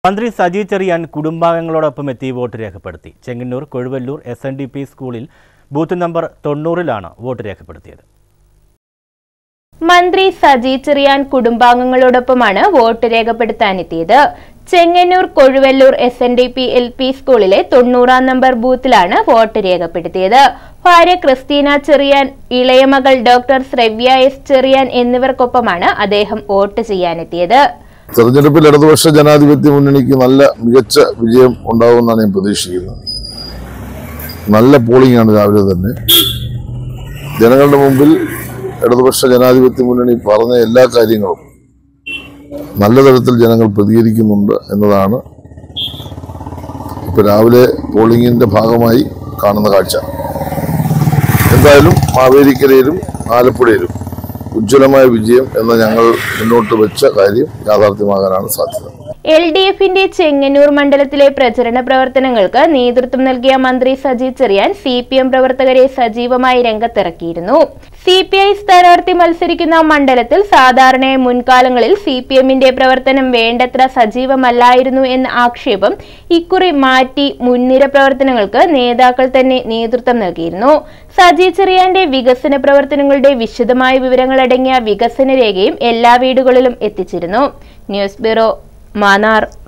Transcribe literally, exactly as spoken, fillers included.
മന്ത്രി സജി ചെറിയാൻ കുടുംബാംഗങ്ങളോടൊപ്പം എത്തി വോട്ട് രേഖപ്പെടുത്തി. Chengannur Kozhuvallur S N D P സ്കൂളിൽ ബൂത്ത് നമ്പർ തൊണ്ണൂറിലാണ് വോട്ട് രേഖപ്പെടുത്തിയത്. മന്ത്രി സജി ചെറിയാൻ കുടുംബാംഗങ്ങളോടൊപ്പമാണ് വോട്ട് രേഖപ്പെടുത്താനെത്തിയത്. Chengannur Kozhuvallur S N D P L P സ്കൂളിലെ തൊണ്ണൂറാം നമ്പർ ബൂത്തിലാണ് വോട്ട് രേഖപ്പെടുത്തിയത്. ഭാര്യ ക്രിസ്റ്റീന ചെറിയാൻ, ഇളയ മകൾ ഡോക്ടർ ശ്രവ്യ എസ് ചെറിയാൻ എന്നിവർക്കൊപ്പമാണ് അദ്ദേഹം വോട്ട് ചെയ്യാനെത്തിയത്. തെരഞ്ഞെടുപ്പിൽ ഇടതുപക്ഷ ജനാധിപത്യ മുന്നണിക്ക് നല്ല മികച്ച വിജയം ഉണ്ടാവുമെന്നാണ് ഞാൻ പ്രതീക്ഷിക്കുന്നത്. നല്ല പോളിംഗ് ആണ് രാവിലെ തന്നെ. ജനങ്ങളുടെ മുമ്പിൽ ഇടതുപക്ഷ ജനാധിപത്യ മുന്നണി പറഞ്ഞ എല്ലാ കാര്യങ്ങളും നല്ല തരത്തിൽ ജനങ്ങൾ പ്രതികരിക്കുന്നുണ്ട് എന്നതാണ് ഇപ്പൊ രാവിലെ പോളിംഗിന്റെ ഭാഗമായി കാണുന്ന കാഴ്ച. എന്തായാലും മാവേലിക്കരയിലും ആലപ്പുഴയിലും ഉജ്ജ്വലമായ വിജയം എന്ന ഞങ്ങൾ മുന്നോട്ട് വെച്ച കാര്യം യാഥാർത്ഥ്യമാകാനാണ് സാധ്യത. എൽ ഡി എഫിന്റെ ചെങ്ങന്നൂർ മണ്ഡലത്തിലെ പ്രചരണ പ്രവർത്തനങ്ങൾക്ക് നേതൃത്വം നൽകിയ മന്ത്രി Saji Cherian C P M പ്രവർത്തകരെ സജീവമായി രംഗത്തിറക്കിയിരുന്നു. സി പി ഐ സ്ഥാനാർത്ഥി മത്സരിക്കുന്ന മണ്ഡലത്തിൽ സാധാരണ മുൻകാലങ്ങളിൽ സി പി എമ്മിന്റെ പ്രവർത്തനം വേണ്ടത്ര സജീവമല്ലായിരുന്നു എന്ന ആക്ഷേപം ഇക്കുറി മാറ്റി മുൻനിര പ്രവർത്തനങ്ങൾക്ക് നേതാക്കൾ തന്നെ നേതൃത്വം നൽകിയിരുന്നു. സജി ചെറിയാന്റെ വികസന പ്രവർത്തനങ്ങളുടെ വിശദമായ വിവരങ്ങളടങ്ങിയ വികസന രേഖയും എല്ലാ വീടുകളിലും എത്തിച്ചിരുന്നു. News bureau, Mannar.